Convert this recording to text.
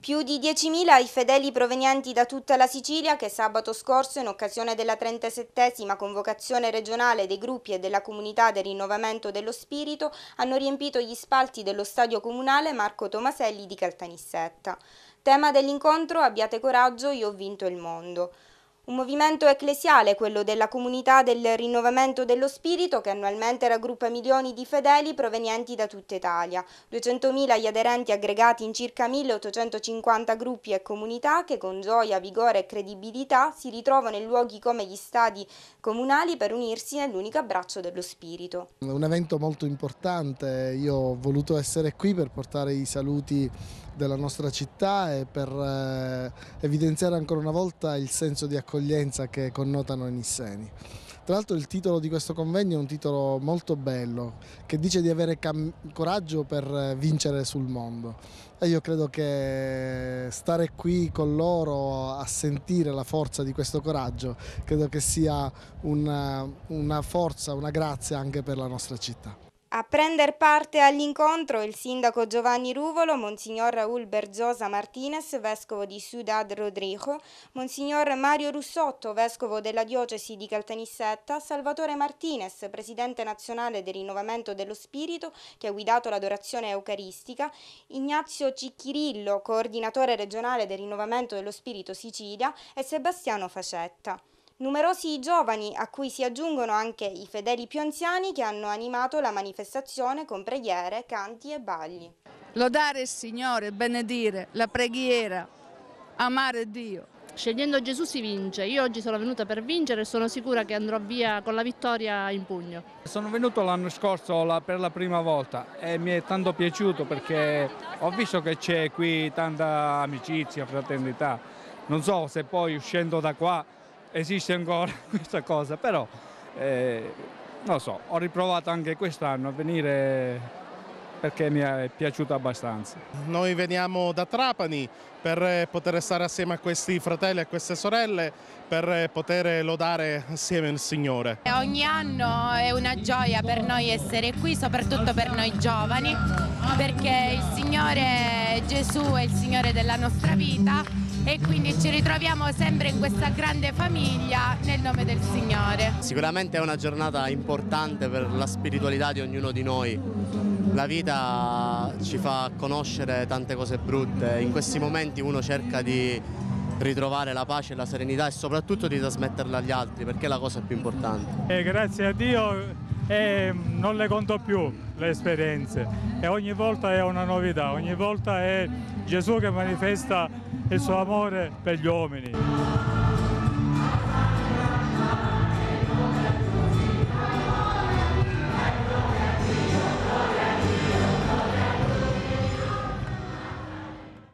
Più di 10.000 i fedeli provenienti da tutta la Sicilia che sabato scorso, in occasione della 37esima convocazione regionale dei gruppi e della comunità del rinnovamento dello spirito, hanno riempito gli spalti dello stadio comunale Marco Tomaselli di Caltanissetta. Tema dell'incontro: abbiate coraggio, io ho vinto il mondo. Un movimento ecclesiale, quello della comunità del rinnovamento dello spirito, che annualmente raggruppa milioni di fedeli provenienti da tutta Italia. 200.000 gli aderenti aggregati in circa 1.850 gruppi e comunità che con gioia, vigore e credibilità si ritrovano in luoghi come gli stadi comunali per unirsi nell'unico abbraccio dello spirito. Un evento molto importante, io ho voluto essere qui per portare i saluti della nostra città e per evidenziare ancora una volta il senso di accoglienza che connotano i nisseni. Tra l'altro il titolo di questo convegno è un titolo molto bello, che dice di avere coraggio per vincere sul mondo. E io credo che stare qui con loro a sentire la forza di questo coraggio, credo che sia una forza, una grazia anche per la nostra città. A prender parte all'incontro il sindaco Giovanni Ruvolo, Monsignor Raúl Berzosa Martinez, vescovo di Ciudad Rodrigo, Monsignor Mario Russotto, vescovo della diocesi di Caltanissetta, Salvatore Martinez, presidente nazionale del Rinnovamento dello Spirito, che ha guidato l'adorazione eucaristica, Ignazio Cicchirillo, coordinatore regionale del Rinnovamento dello Spirito Sicilia, e Sebastiano Facetta. Numerosi i giovani, a cui si aggiungono anche i fedeli più anziani, che hanno animato la manifestazione con preghiere, canti e balli. Lodare il Signore, benedire, la preghiera, amare Dio. Scegliendo Gesù si vince. Io oggi sono venuta per vincere e sono sicura che andrò via con la vittoria in pugno. Sono venuto l'anno scorso per la prima volta e mi è tanto piaciuto perché ho visto che c'è qui tanta amicizia, fraternità. Non so se poi uscendo da qua esiste ancora questa cosa, però non so, ho riprovato anche quest'anno a venire perché mi è piaciuto abbastanza. Noi veniamo da Trapani per poter stare assieme a questi fratelli e a queste sorelle, per poter lodare assieme il Signore. Ogni anno è una gioia per noi essere qui, soprattutto per noi giovani, perché il Signore Gesù è il Signore della nostra vita e quindi ci ritroviamo sempre in questa grande famiglia nel nome del Signore. Sicuramente è una giornata importante per la spiritualità di ognuno di noi. La vita ci fa conoscere tante cose brutte, in questi momenti uno cerca di ritrovare la pace e la serenità e soprattutto di trasmetterla agli altri, perché è la cosa più importante. Grazie a Dio non le conto più le esperienze e ogni volta è una novità, ogni volta è Gesù che manifesta il suo amore per gli uomini.